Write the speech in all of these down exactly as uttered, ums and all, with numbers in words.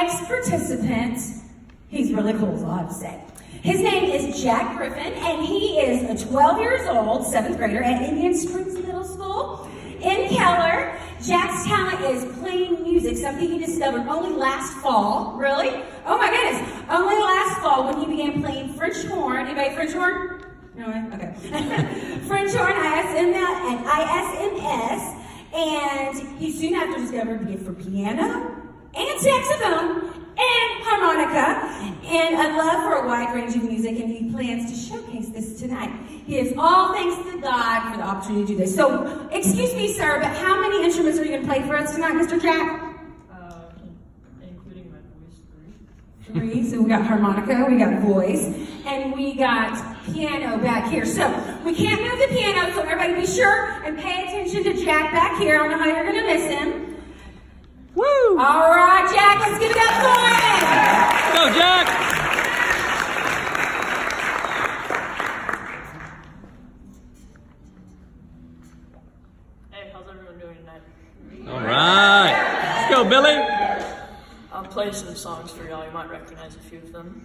next participant, he's really cool, so I'll have to say. His name is Jack Griffin, and he is a twelve years old, seventh grader at Indian Springs Middle School in Keller. Jack's talent is playing music, something he discovered only last fall. Really? Oh my goodness. Only last fall when he began playing French horn. Anybody French horn? No, okay. French horn, I S M L, and I S M S. And he soon after discovered a gift for piano and saxophone and harmonica, and a love for a wide range of music, and he plans to showcase this tonight. He is all thanks to God for the opportunity to do this. So, excuse me, sir, but how many instruments are you going to play for us tonight, Mister Jack? Uh, including my voice, three. Three, so we got harmonica, we got voice, and we got piano back here. So, we can't move the piano, so everybody be sure and pay attention to Jack back here. I don't know how you're going to miss him. Woo! All right, Jack, let's give it up for him. Go, Jack! Hey, how's everyone doing tonight? All right. Let's go, Billy. I'll play some songs for y'all. You might recognize a few of them.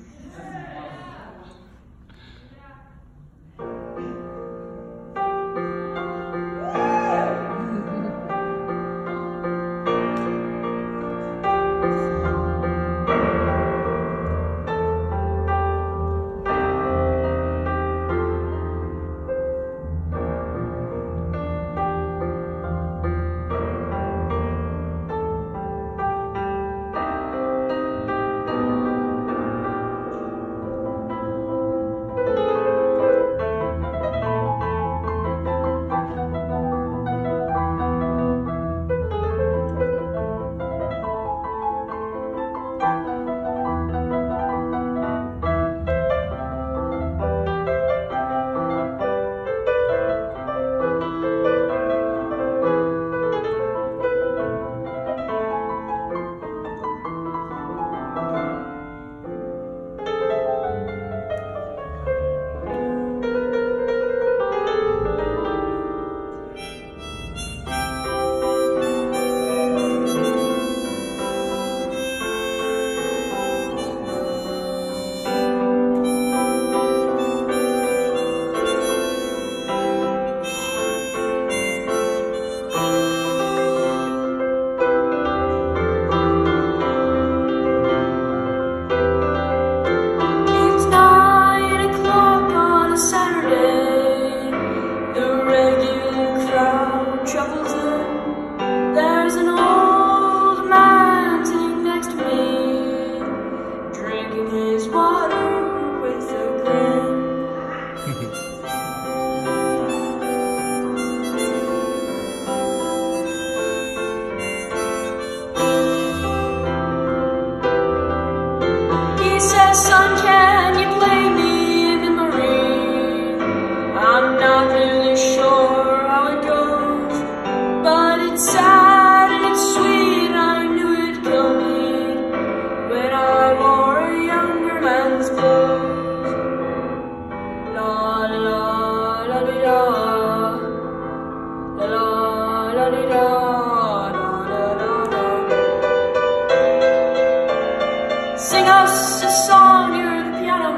Sing us a song, you're the piano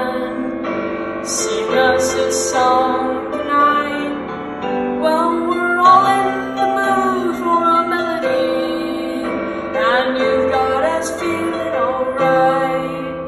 man. Sing us a song tonight. Well, we're all in the mood for a melody, and you've got us feeling alright.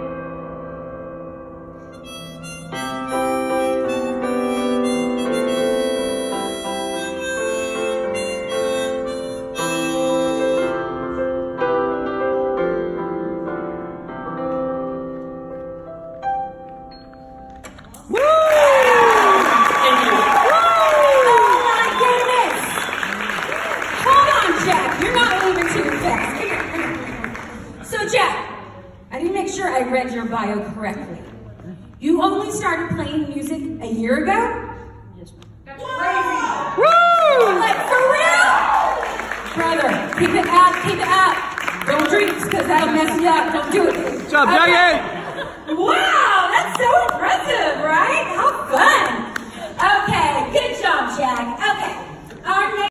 I read your bio correctly. You only started playing music a year ago? Yes, ma'am. That's crazy! Woo! Like, for real? Brother, keep it up, keep it up. Don't drink, because that'll mess you up. Don't do it. Good job, okay. Wow, that's so impressive, right? How fun.